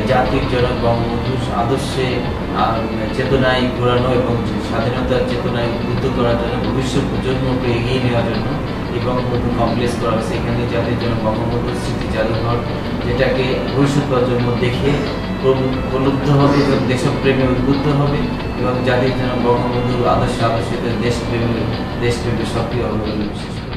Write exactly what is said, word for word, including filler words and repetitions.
জাতির জনক বঙ্গবন্ধুর আদর্শে চেতনায় ঘোরানো এবং স্বাধীনতার চেতনায় উদ্বুদ্ধ করার জন্য ভবিষ্যৎ প্রজন্মকে এগিয়ে নেওয়ার জন্য এই বঙ্গবন্ধু কমপ্লেক্স করা হয়েছে। এখানে জাতির জনক বঙ্গবন্ধুর স্মৃতি জাদুঘর, যেটাকে ভবিষ্যৎ প্রজন্ম দেখে প্রলুব্ধ হবে এবং দেশপ্রেমে উদ্বুদ্ধ হবে এবং জাতির জনক বঙ্গবন্ধুর আদর্শ আদর্শিত দেশপ্রেমে দেশপ্রেমে সক্রিয় হবে বলে বিশেষ